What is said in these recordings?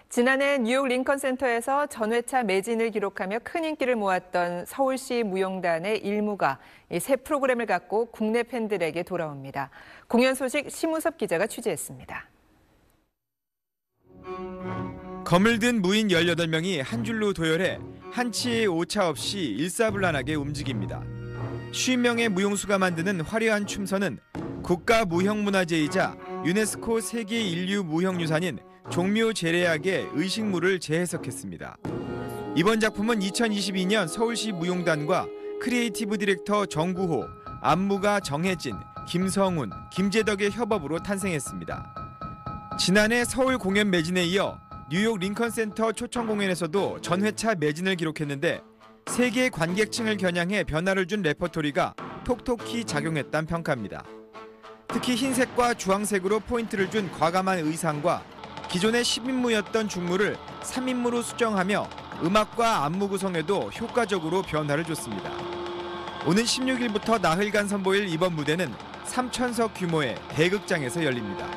지난해 뉴욕 링컨센터에서 전회차 매진을 기록하며 큰 인기를 모았던 서울시 무용단의 일무가 새 프로그램을 갖고 국내 팬들에게 돌아옵니다. 공연 소식 심우섭 기자가 취재했습니다. 검을 든 무인 18명이 한 줄로 도열해 한치의 오차 없이 일사불란하게 움직입니다. 50명의 무용수가 만드는 화려한 춤선은 국가무형문화재이자 유네스코 세계인류무형유산인 종묘제례악의 의식물을 재해석했습니다. 이번 작품은 2022년 서울시 무용단과 크리에이티브 디렉터 정구호, 안무가 정혜진, 김성훈, 김재덕의 협업으로 탄생했습니다. 지난해 서울 공연 매진에 이어 뉴욕 링컨센터 초청 공연에서도 전회차 매진을 기록했는데 세계 관객층을 겨냥해 변화를 준 레퍼토리가 톡톡히 작용했다는 평가입니다. 특히 흰색과 주황색으로 포인트를 준 과감한 의상과 기존의 10인무였던 중무를 3인무로 수정하며 음악과 안무 구성에도 효과적으로 변화를 줬습니다. 오는 16일부터 나흘간 선보일 이번 무대는 3,000석 규모의 대극장에서 열립니다.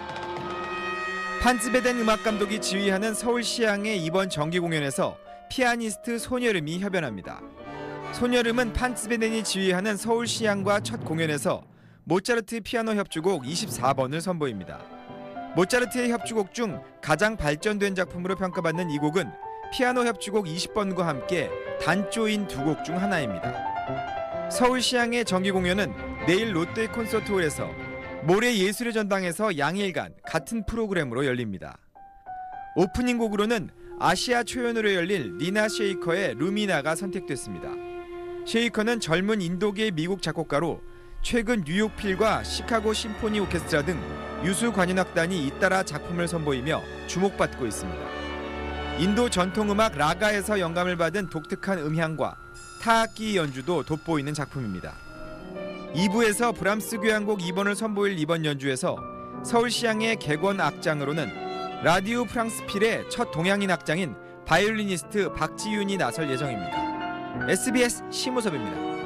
판츠베덴 음악감독이 지휘하는 서울시향의 이번 정기 공연에서 피아니스트 손여름이 협연합니다. 손여름은 판츠베덴이 지휘하는 서울시향과 첫 공연에서 모차르트 피아노 협주곡 24번을 선보입니다. 모차르트의 협주곡 중 가장 발전된 작품으로 평가받는 이 곡은 피아노 협주곡 20번과 함께 단조인 두 곡 중 하나입니다. 서울시향의 정기 공연은 내일 롯데 콘서트홀에서, 모레 예술의 전당에서 양일간 같은 프로그램으로 열립니다. 오프닝 곡으로는 아시아 초연으로 열릴 니나 쉐이커의 루미나가 선택됐습니다. 쉐이커는 젊은 인도계 미국 작곡가로 최근 뉴욕필과 시카고 심포니 오케스트라 등 유수 관현악단이 잇따라 작품을 선보이며 주목받고 있습니다. 인도 전통음악 라가에서 영감을 받은 독특한 음향과 타악기 연주도 돋보이는 작품입니다. 2부에서 브람스 교향곡 2번을 선보일 이번 연주에서 서울시향의 객원 악장으로는 라디오 프랑스필의 첫 동양인 악장인 바이올리니스트 박지윤이 나설 예정입니다. SBS 심우섭입니다.